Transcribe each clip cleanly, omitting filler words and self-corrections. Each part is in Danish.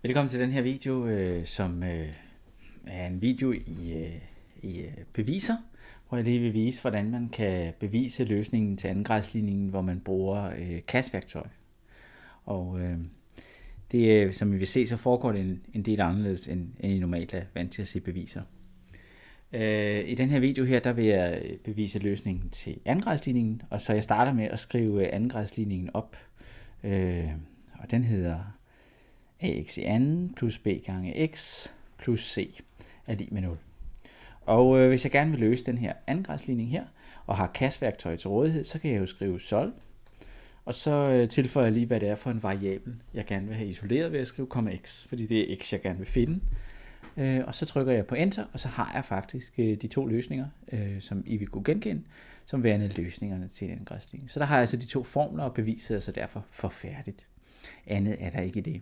Velkommen til den her video, som er en video i beviser, hvor jeg lige vil vise, hvordan man kan bevise løsningen til andengradsligningen, hvor man bruger CAS-værktøj. Og det, som I vil se, så foregår det en del anderledes, end I normalt er vant til at se beviser. I den her video her, der vil jeg bevise løsningen til andengradsligningen, og så jeg starter med at skrive andengradsligningen op, og den hedder ax i anden plus b gange x plus c er lig med 0. Og hvis jeg gerne vil løse den her andengradsligning her, og har CAS-værktøj til rådighed, så kan jeg jo skrive sol, og så tilføjer jeg lige, hvad det er for en variabel, jeg gerne vil have isoleret ved at skrive x, fordi det er x, jeg gerne vil finde. Og så trykker jeg på enter, og så har jeg faktisk de to løsninger, som I vil kunne genkende, som værende løsningerne til andengradsligningen. Så der har jeg altså de to formler, og beviset er så derfor forfærdigt. Andet er der ikke i det.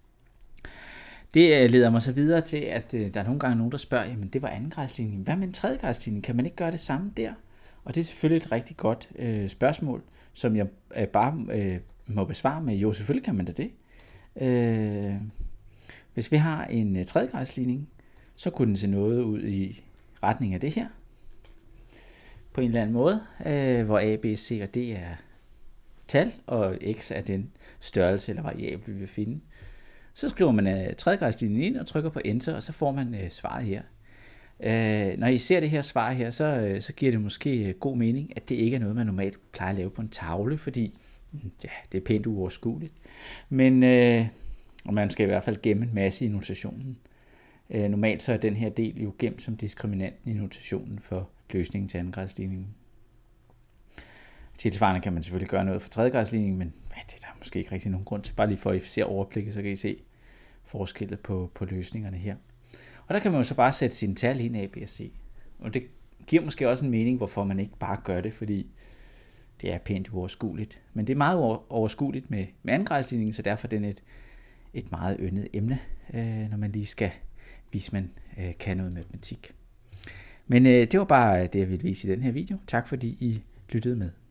Det leder mig så videre til, at der er nogle gange nogen, der spørger, jamen det var andengradsligningen. Hvad med en tredjegradsligning? Kan man ikke gøre det samme der? Og det er selvfølgelig et rigtig godt spørgsmål, som jeg bare må besvare med, jo selvfølgelig kan man da det. Hvis vi har en tredjegradsligning, så kunne den se noget ud i retning af det her. På en eller anden måde, hvor a, b, c og d er tal, og x er den størrelse eller variabel, vi vil finde. Så skriver man tredjegradslinjen ind og trykker på enter, og så får man svaret her. Når I ser det her svar her, så giver det måske god mening, at det ikke er noget, man normalt plejer at lave på en tavle, fordi ja, det er pænt uoverskueligt. Men og man skal i hvert fald gemme en masse i notationen. Normalt så er den her del jo gemt som diskriminanten i notationen for løsningen til andengradsligningen. Tilsvarende kan man selvfølgelig gøre noget for tredjegradsligningen, men det er der måske ikke rigtig nogen grund til. Bare lige for at I ser overblikket, så kan I se forskellen på løsningerne her. Og der kan man jo så bare sætte sine tal ind A, B og C. Og det giver måske også en mening, hvorfor man ikke bare gør det, fordi det er pænt uoverskueligt. Men det er meget overskueligt med andengradsligningen, så derfor er den et meget yndet emne, når man lige skal vise, man kan noget matematik. Men det var bare det, jeg ville vise i den her video. Tak fordi I lyttede med.